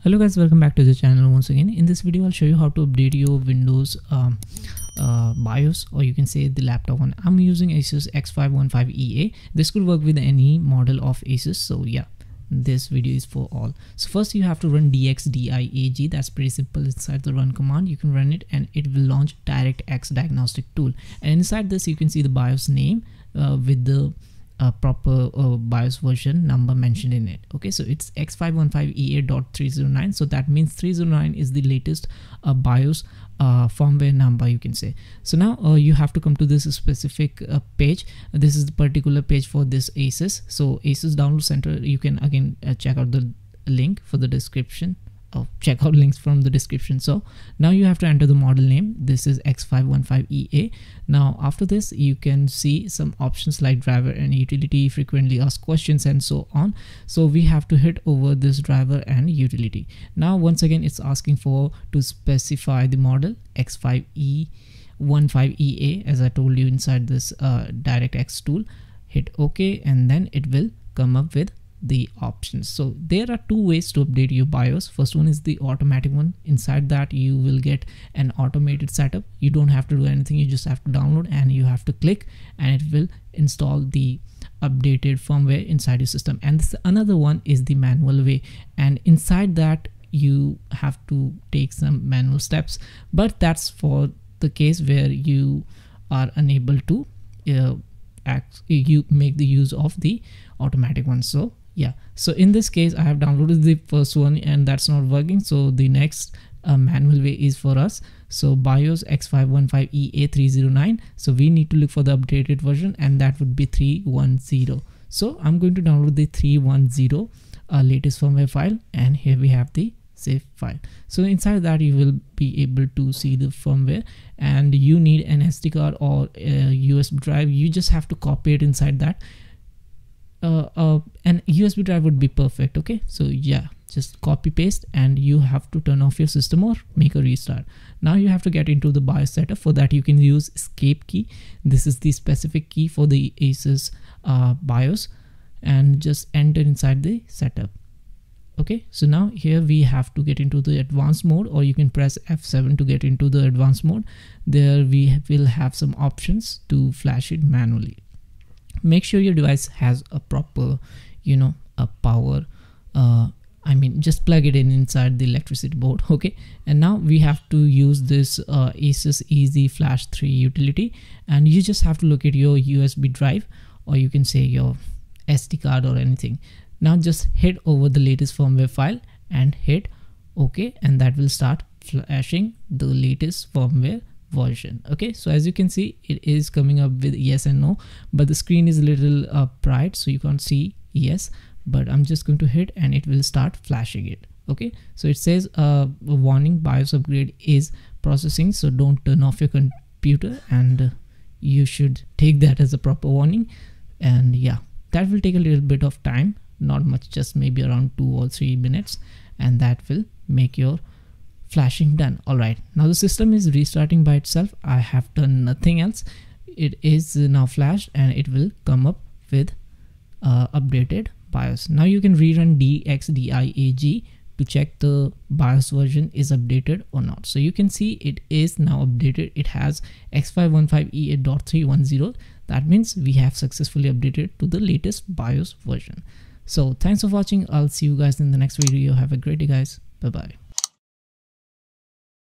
Hello guys, welcome back to the channel once again. In this video I'll show you how to update your Windows BIOS, or you can say the laptop one. I'm using ASUS X515EA. This could work with any model of ASUS, so yeah, this video is for all. So first you have to run dxdiag. That's pretty simple. Inside the run command you can run it and it will launch DirectX diagnostic tool, and inside this you can see the BIOS name with the proper BIOS version number mentioned in it. Okay, so it's X515EA.309, so that means 309 is the latest BIOS firmware number, you can say. So now you have to come to this specific page. This is the particular page for this ASUS. So ASUS Download Center, you can again check out the link for the description. Check out links from the description. So now you have to enter the model name. This is X515EA. Now after this you can see some options like driver and utility, frequently asked questions, and so on. So we have to hit over this driver and utility. Now once again it's asking for to specify the model X515EA, as I told you inside this DirectX tool. Hit OK and then it will come up with the options. So there are two ways to update your BIOS. First one is the automatic one. Inside that you will get an automated setup. You don't have to do anything, you just have to download and you have to click and it will install the updated firmware inside your system. And this another one is the manual way, and inside that you have to take some manual steps, but that's for the case where you are unable to you make the use of the automatic one. So yeah, so in this case I have downloaded the first one and that's not working, so the next manual way is for us. So BIOS X515EA 309, so we need to look for the updated version, and that would be 310. So I'm going to download the 310 latest firmware file, and here we have the save file. So inside that you will be able to see the firmware, and you need an SD card or a USB drive. You just have to copy it inside that. An USB drive would be perfect. Okay, so yeah, just copy paste and you have to turn off your system or make a restart. Now you have to get into the BIOS setup. For that you can use escape key. This is the specific key for the ASUS BIOS, and just enter inside the setup. Okay, so now here we have to get into the advanced mode, or you can press F7 to get into the advanced mode. There we will have some options to flash it manually. Make sure your device has a proper, a power. I mean, just plug it in inside the electricity board. Okay, and now we have to use this ASUS Easy Flash 3 utility, and you just have to look at your USB drive, or you can say your SD card or anything. Now just hit over the latest firmware file and hit OK, and that will start flashing the latest firmware version. Okay, so as you can see it is coming up with yes and no, but the screen is a little bright so you can't see yes, but I'm just going to hit and it will start flashing it. Okay, so it says warning, BIOS upgrade is processing, so don't turn off your computer, and you should take that as a proper warning. And yeah, that will take a little bit of time, not much, just maybe around 2 or 3 minutes, and that will make your flashing done. All right, now the system is restarting by itself. I have done nothing else. It is now flashed and it will come up with updated BIOS. Now you can rerun dxdiag to check the BIOS version is updated or not. So you can see it is now updated. It has X515EA.310. that means we have successfully updated to the latest BIOS version. So thanks for watching. I'll see you guys in the next video. Have a great day guys. Bye bye.